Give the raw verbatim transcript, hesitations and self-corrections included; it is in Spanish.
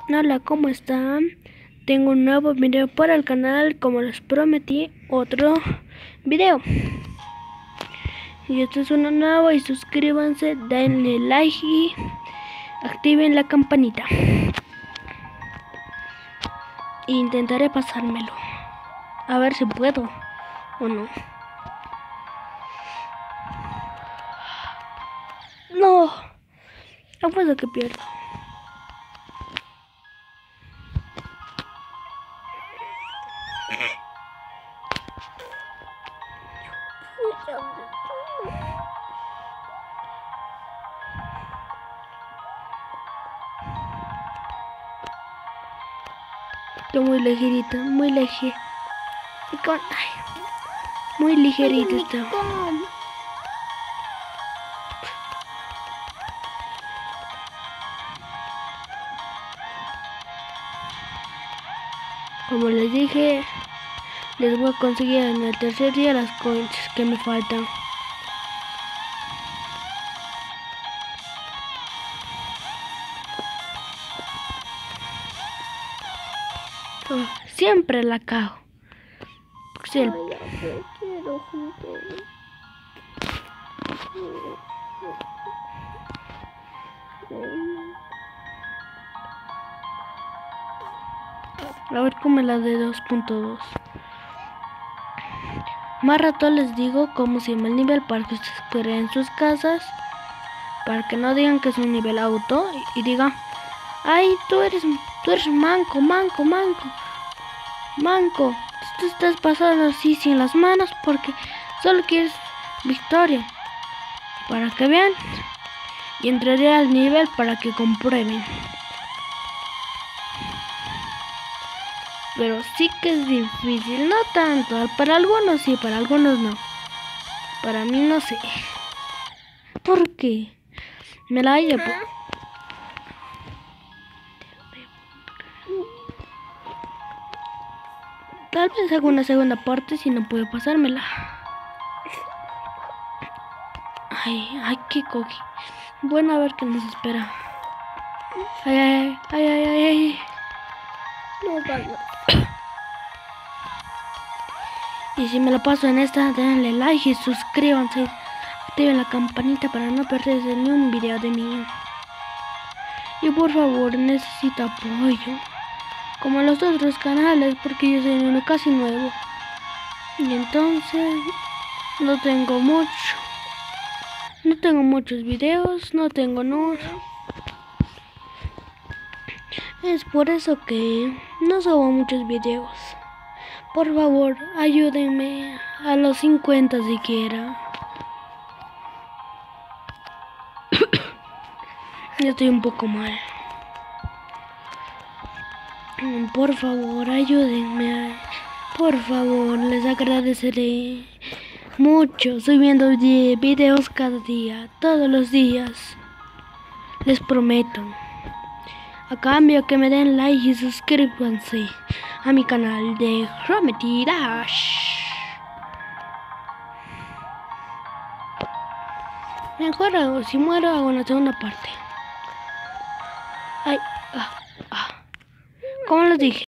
Hola, ¿cómo están? Tengo un nuevo video para el canal, como les prometí, otro video. Y este es uno nuevo y suscríbanse, denle like y activen la campanita. Intentaré pasármelo, a ver si puedo o no. No, apuesto que pierdo. Estoy muy ligerita, muy ligerita. Muy ligerita está. Como les dije, les voy a conseguir en el tercer día las coins que me faltan. Oh, siempre la cago. Sí, el... A ver cómo es la de dos punto dos. Más rato les digo cómo se llama el nivel para que ustedes creen en sus casas. Para que no digan que es un nivel auto y digan, ay, tú eres, tú eres manco, manco, manco, manco. Tú estás pasando así sin las manos porque solo quieres victoria. Para que vean y entraré al nivel para que comprueben. Pero sí que es difícil, no tanto. Para algunos sí, para algunos no. Para mí no sé. ¿Por qué? Me la haya... Tal vez haga una segunda parte si no puedo pasármela. Ay, ay, qué coqui. Bueno, a ver qué nos espera. Ay, ay, ay, ay, ay, ay. No vamos. Y si me lo paso en esta, denle like y suscríbanse. Activen la campanita para no perderse ni un video de mí. Y por favor, necesito apoyo. Como los otros canales, porque yo soy uno casi nuevo. Y entonces, no tengo mucho. No tengo muchos videos, no tengo no. Es por eso que no subo muchos videos. Por favor, ayúdenme a los cincuenta siquiera. Yo estoy un poco mal. Por favor, ayúdenme. Por favor, les agradeceré mucho subiendo videos cada día, todos los días. Les prometo. A cambio que me den like y suscríbanse a mi canal de Chromety Dash. Mejor hago, si muero hago una segunda parte. Ay, ah, ah. Como les dije.